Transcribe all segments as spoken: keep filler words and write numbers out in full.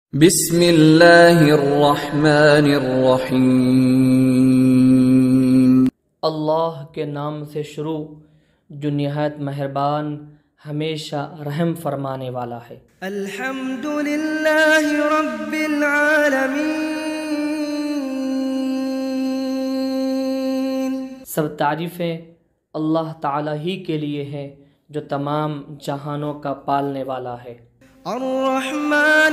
بسم اللہ الرحمن الرحیم۔ اللہ کے نام سے شروع جو نہایت مہربان ہمیشہ رحم فرمانے والا ہے۔ الحمد للہ رب العالمین، سب تعریفیں اللہ تعالیٰ ہی کے لیے ہیں جو تمام جہانوں کا پالنے والا ہے۔ الرحمن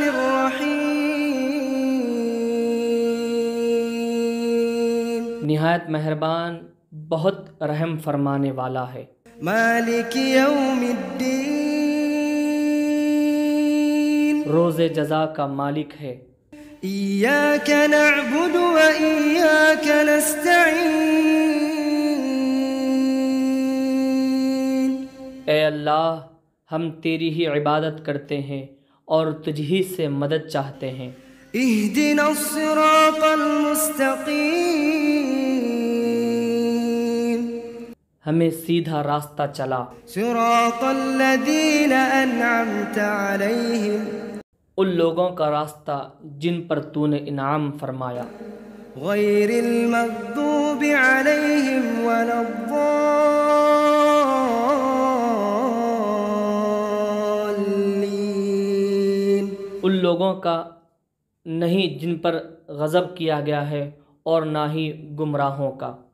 الرحیم، نہایت مہربان بہت رحم فرمانے والا ہے۔ مالک یوم الدین، روز جزا کا مالک ہے۔ ایاک نعبد و ایاک نستعین، اے اللہ ہم تیری ہی عبادت کرتے ہیں اور تجھ ہی سے مدد چاہتے ہیں۔ اہدنا الصراط المستقیم، ہمیں سیدھا راستہ چلا۔ صراط الذین انعمت علیہم، ان لوگوں کا راستہ جن پر تو نے انعام فرمایا۔ غیر المغضوب علیہم ولا الضالین، ان لوگوں کا نہیں جن پر غضب کیا گیا ہے اور نہ ہی گمراہوں کا۔